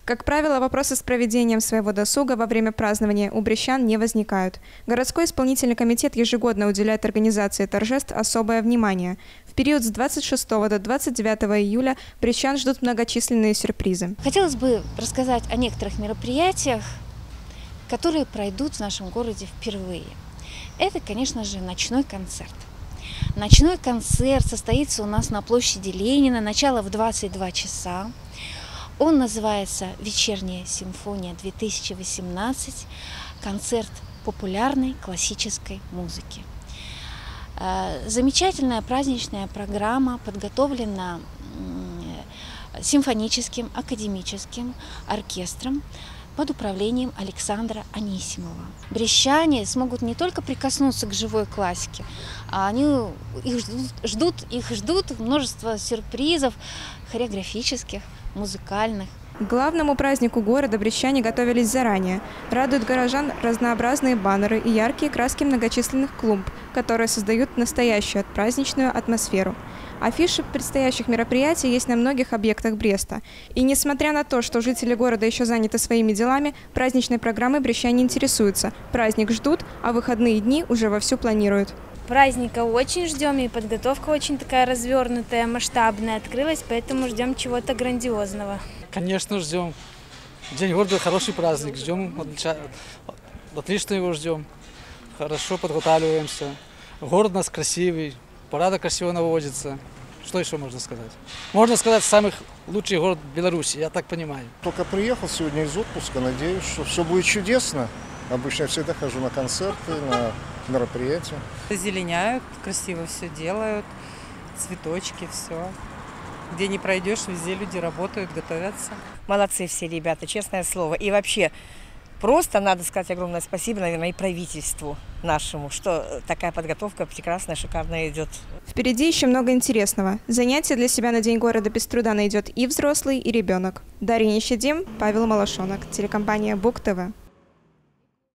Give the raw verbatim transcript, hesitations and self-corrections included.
Как правило, вопросы с проведением своего досуга во время празднования у брестян не возникают. Городской исполнительный комитет ежегодно уделяет организации торжеств особое внимание. В период с двадцать шестого до двадцать девятого июля брестян ждут многочисленные сюрпризы. Хотелось бы рассказать о некоторых мероприятиях, которые пройдут в нашем городе впервые. Это, конечно же, ночной концерт. Ночной концерт состоится у нас на площади Ленина, начало в двадцать два часа. Он называется «Вечерняя симфония-две тысячи восемнадцать», концерт популярной классической музыки. Замечательная праздничная программа подготовлена симфоническим академическим оркестром под управлением Александра Анисимова. Брестяне смогут не только прикоснуться к живой классике, а они их ждут, ждут, их ждут множество сюрпризов хореографических, музыкальных. К главному празднику города брестяне готовились заранее. Радуют горожан разнообразные баннеры и яркие краски многочисленных клумб, которые создают настоящую праздничную атмосферу. Афиши предстоящих мероприятий есть на многих объектах Бреста. И несмотря на то, что жители города еще заняты своими делами, праздничной программой брестяне интересуются. Праздник ждут, а выходные дни уже вовсю планируют. Праздника очень ждем, и подготовка очень такая развернутая, масштабная открылась, поэтому ждем чего-то грандиозного. Конечно, ждем. День города – хороший праздник, ждем, отлично его ждем, хорошо подготавливаемся. Город у нас красивый, порядок красиво наводится. Что еще можно сказать? Можно сказать, самый лучший город Беларуси, я так понимаю. Только приехал сегодня из отпуска, надеюсь, что все будет чудесно. Обычно я всегда хожу на концерты, на мероприятия. Зеленяют, красиво все делают, цветочки, все. Где не пройдешь, везде люди работают, готовятся. Молодцы все ребята, честное слово. И вообще, просто надо сказать огромное спасибо, наверное, и правительству нашему, что такая подготовка прекрасная, шикарная идет. Впереди еще много интересного. Занятия для себя на День города без труда найдет и взрослый, и ребенок. Дарья Нищедим, Павел Малашонок, телекомпания Бук ТВ.